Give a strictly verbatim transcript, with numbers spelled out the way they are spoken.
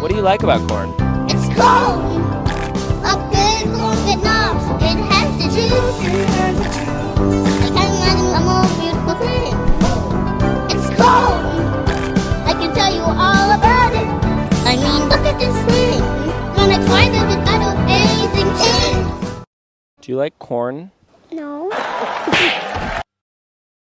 What do you like about corn? It's cold. A big corn that knobs. It has the juice. I can't imagine a more beautiful thing. It's cold. I can tell you all about it. I mean, look at this thing. When I try to get out of anything, change. Do you like corn? No.